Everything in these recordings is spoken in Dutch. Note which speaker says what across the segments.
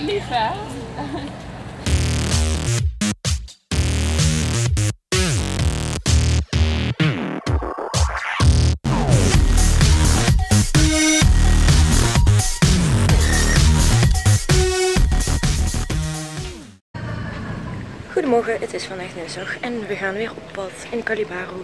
Speaker 1: lief, hè?
Speaker 2: Goedemorgen, het is vandaag dinsdag en we gaan weer op pad in Kalibaru.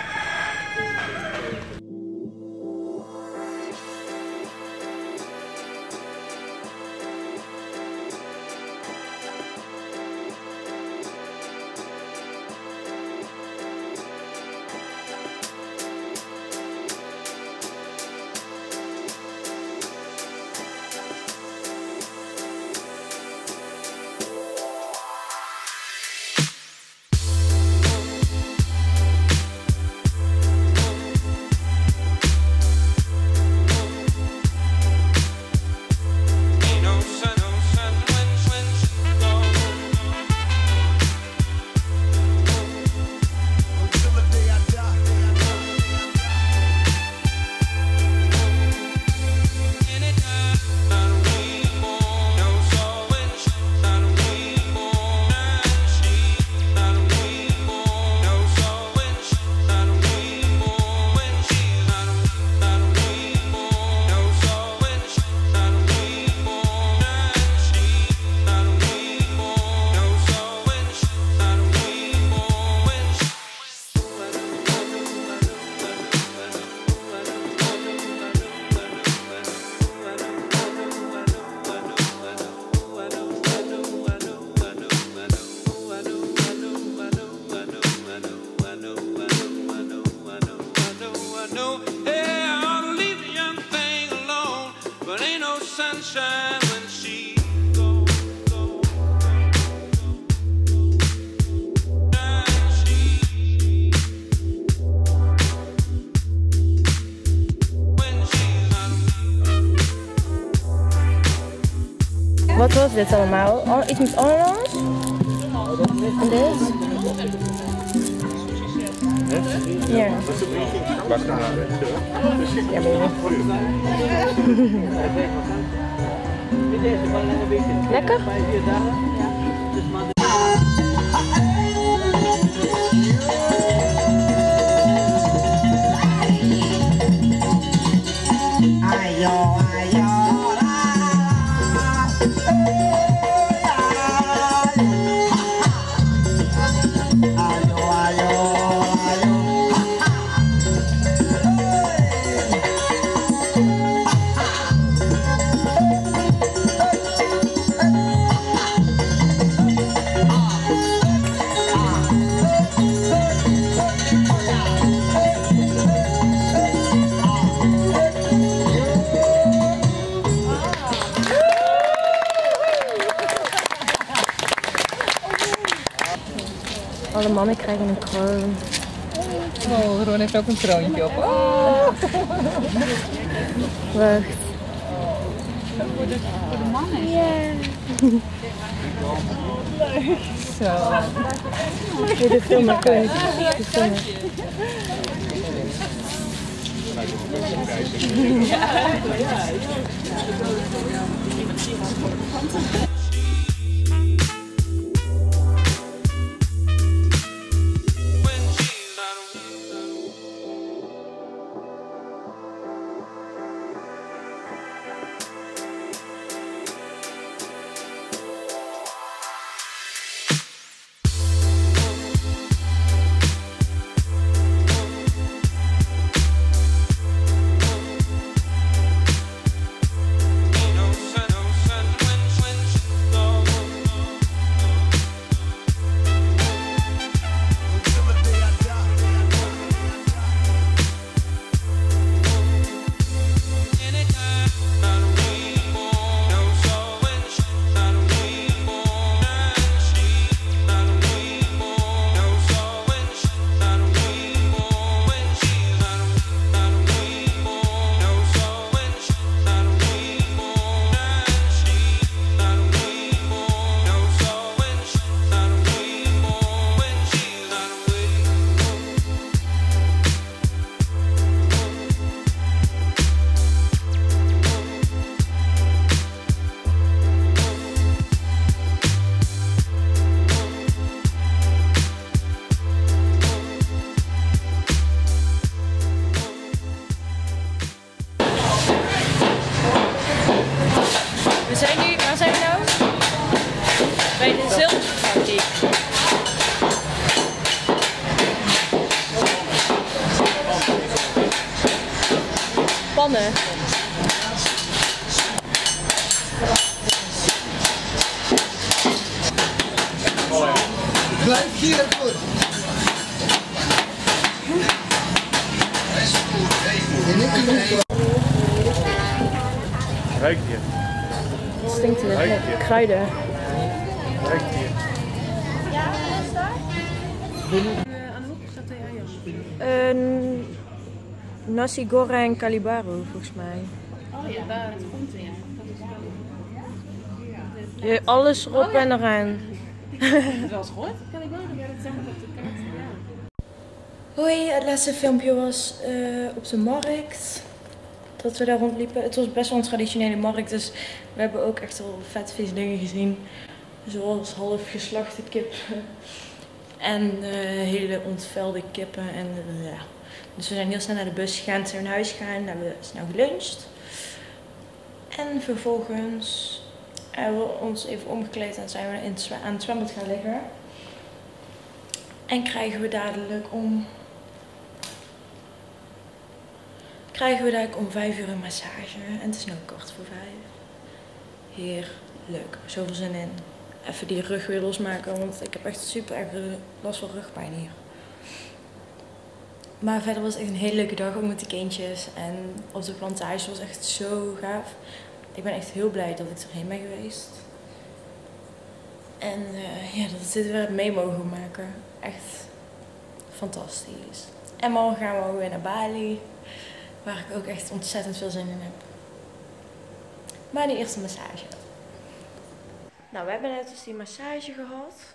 Speaker 2: Wat was dit allemaal? Iets met ananas? En dit? Ja. Ja, lekker? Alle mannen krijgen een kroon.
Speaker 1: Oh, Ron heeft ook een kroontje op. Oh.
Speaker 2: Wacht.
Speaker 1: Voor de mannen?
Speaker 2: Ja.
Speaker 1: Leuk. Zo.
Speaker 2: Je doet veel meer kun.
Speaker 3: Ruik je?
Speaker 2: Het stinkt net met kruiden.
Speaker 3: Ruik je?
Speaker 2: Nasi goreng Kalibaru volgens mij.
Speaker 4: Oh ja, daar het komt in.
Speaker 2: Ja, alles erop en eraan.
Speaker 4: Heb je wel eens gehoord? Kalibaru, ja, dat zeg ik op de kaart. Ja.
Speaker 2: Hoi, het laatste filmpje was op de markt. Dat we daar rondliepen. Het was best wel een traditionele markt, dus we hebben ook echt wel vet vies dingen gezien. Zoals half geslachte kip en hele ontvelde kippen. En, ja. Dus we zijn heel snel naar de bus gegaan, zijn naar huis gegaan, hebben we snel geluncht. En vervolgens hebben we ons even omgekleed en zijn we aan het zwembad gaan liggen. En krijgen we dadelijk om 5 uur een massage. En het is nu 5:15. Heerlijk. Zoveel zin in. Even die rug weer losmaken, want ik heb echt super erg last van rugpijn hier. Maar verder was het echt een hele leuke dag, ook met de kindjes. En op de plantage was echt zo gaaf. Ik ben echt heel blij dat ik erheen ben geweest. En ja, dat we dit weer mee mogen maken. Echt fantastisch. En morgen gaan we ook weer naar Bali. Waar ik ook echt ontzettend veel zin in heb. Maar die eerste massage. Nou, we hebben net dus die massage gehad.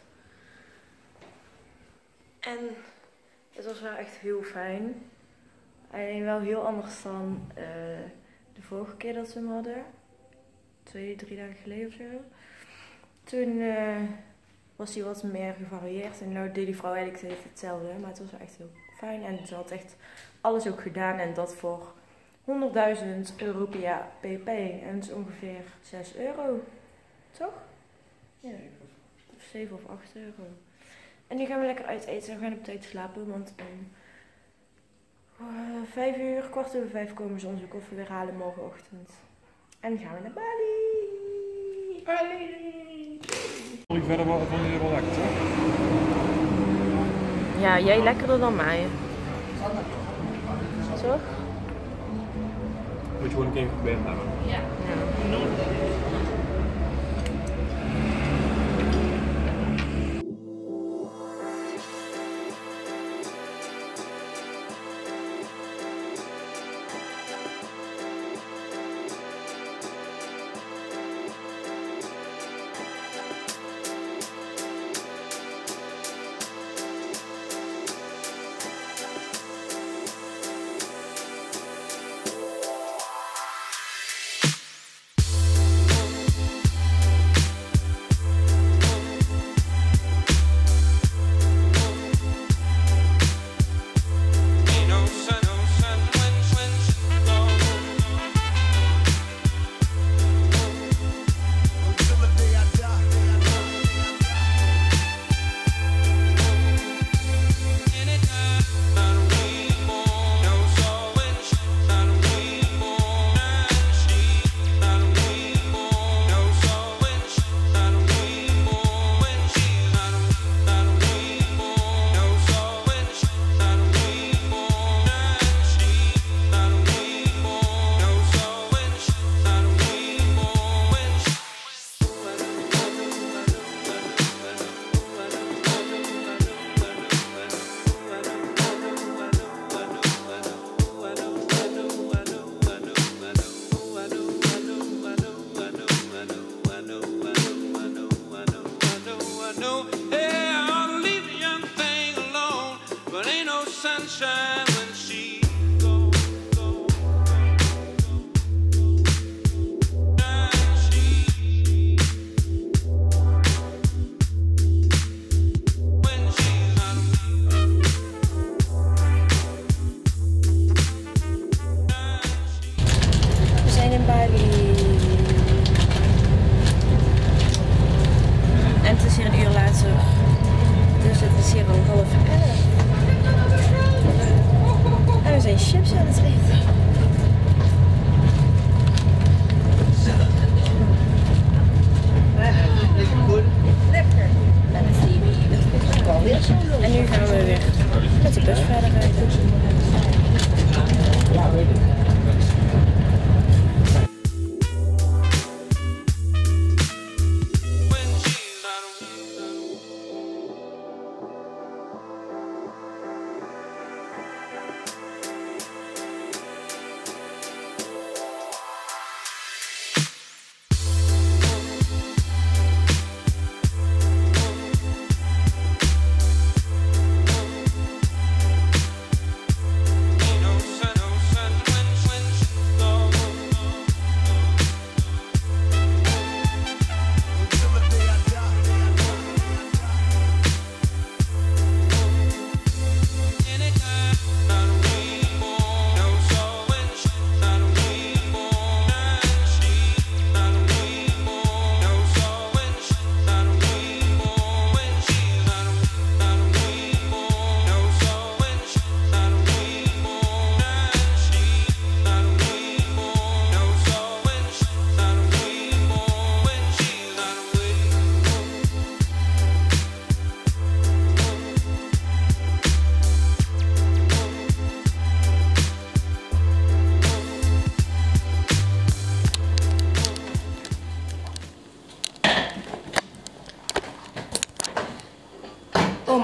Speaker 2: En het was wel echt heel fijn. Alleen wel heel anders dan de vorige keer dat we hem hadden. 2, 3 dagen geleden of zo. Toen was hij wat meer gevarieerd. En nu deed die vrouw eigenlijk hetzelfde. Maar het was wel echt heel fijn. En ze had echt alles ook gedaan. En dat voor 100.000 euro per jaar pp. En dat is ongeveer 6 euro. Toch? Ja. 7 of 8 euro. En nu gaan we lekker uit eten. En we gaan op tijd slapen. Want om 5 uur, 4:15 komen ze onze koffer weer halen morgenochtend. En dan gaan we naar Bali. Bali!
Speaker 3: Vond je verder wel lekker, toch?
Speaker 2: Ja, jij lekkerder dan mij. Toch?
Speaker 3: Moet je gewoon een keer geprobeerd hebben.
Speaker 4: Ja.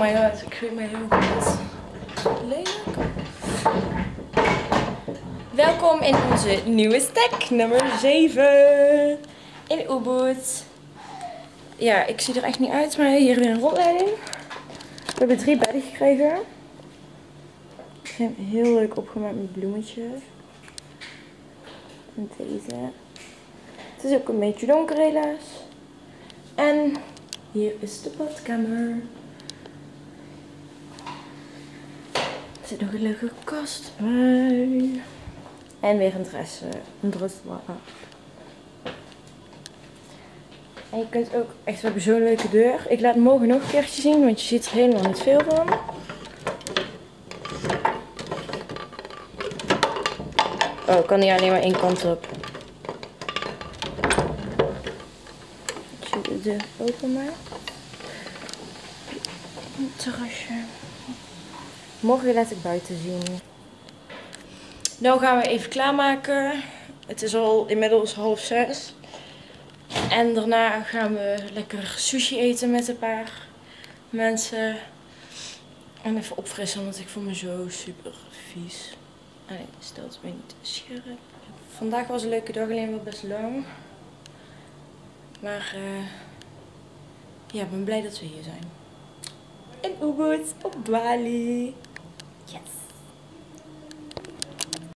Speaker 2: my god, ik vind me heel goed. Lelijk. Welkom in onze nieuwe stack, nummer 7. In Ubud. Ja, ik zie er echt niet uit, maar hier weer een rondleiding. We hebben 3 bedden gekregen. Ik vind hem heel leuk opgemaakt met bloemetjes. En deze. Het is ook een beetje donker helaas. En hier is de badkamer. Er zit nog een leuke kast bij. En weer een dressoir. En je kunt ook echt, we hebben zo'n leuke deur. Ik laat morgen nog een keertje zien, want je ziet er helemaal niet veel van. Oh, ik kan niet alleen maar één kant op. Als je de deur openmaakt. Een terrasje. Morgen laat ik buiten zien. Nou gaan we even klaarmaken. Het is al inmiddels 5:30. En daarna gaan we lekker sushi eten met een paar mensen. En even opfrissen, want ik voel me zo super vies. Nee, stelt me niet scherp. Vandaag was een leuke dag, alleen wel best lang. Maar ja, ik ben blij dat we hier zijn. In Ubud, op Bali. Yes!